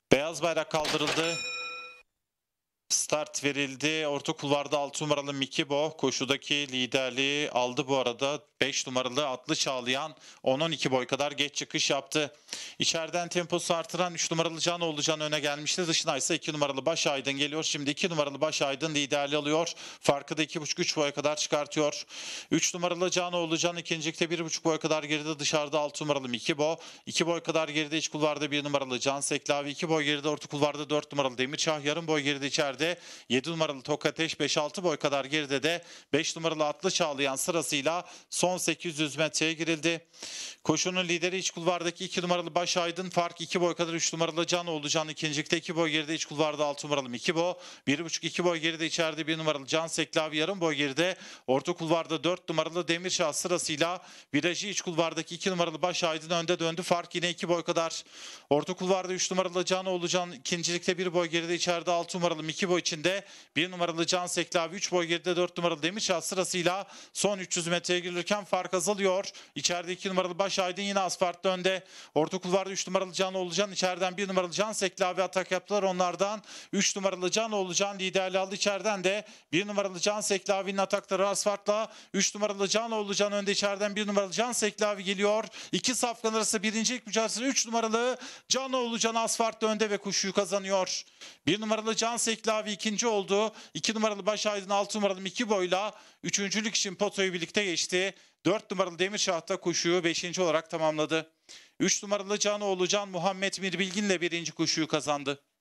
Beyaz bayrak kaldırıldı. Start verildi. Orta kulvarda 6 numaralı Mikibo koşudaki liderliği aldı bu arada. 5 numaralı Atlı Çağlayan 10-12 boy kadar geç çıkış yaptı. İçeriden temposu artıran 3 numaralı Canoğlucan öne gelmişti. Dışına ise 2 numaralı Baş Aydın geliyor. Şimdi 2 numaralı Baş Aydın liderliği alıyor. Farkı da 2,5-3 boya kadar çıkartıyor. 3 numaralı Canoğlucan ikincilikte 1,5 boya kadar geride. Dışarıda 6 numaralı Mikibo. 2 boy kadar geride iç kulvarda 1 numaralı Can Seklavi. 2 boy geride orta kulvarda 4 numaralı Demirçah. Yarım boy geride içeride 7 numaralı Tokateş, 5-6 boy kadar geride de 5 numaralı Atlı Çağlayan sırasıyla son 800 metreye girildi. Koşunun lideri iç kulvardaki 2 numaralı Baş Aydın, fark 2 boy kadar 3 numaralı Canoğlu Can ikincilikte 2 boy geride iç kulvarda 6 numaralı Mikibo, 1,5-2 boy geride içeride 1 numaralı Can Seklavi, yarım boy geride orta kulvarda 4 numaralı Demirşah sırasıyla virajı iç kulvardaki 2 numaralı Baş Aydın önde döndü. Fark yine 2 boy kadar. Orta kulvarda 3 numaralı Canoğlu Can ikincilikte 1 boy geride içeride 6 numaralı Mikibo içinde 1 numaralı Can Seklavi 3 boy geride 4 numaralı Demirşah sırasıyla son 300 metreye girilirken fark azalıyor. İçeride 2 numaralı Baş Aydın yine asfaltta önde. Orta kulvarda 3 numaralı Canoğlu Can, içeriden 1 numaralı Can Seklavi atak yaptılar. Onlardan 3 numaralı Canoğlu Can liderliği aldı. İçeriden de 1 numaralı Can Seklavi'nin atakları asfaltla. 3 numaralı Canoğlu Can önde, içeriden 1 numaralı Can Seklavi geliyor. İki safkan arası birincilik mücadelesi. 3 numaralı Canoğlu Can asfaltta önde ve koşuyu kazanıyor. 1 numaralı Can Seklavi ikinci oldu. 2 numaralı Baş Aydın 6 numaralı Miki boyla üçüncülük için potoyu birlikte geçti. 4 numaralı Demirşah da koşuyu 5. olarak tamamladı. 3 numaralı Canoğlu Can Muhammed Mirbilgin'le birinci koşuyu kazandı.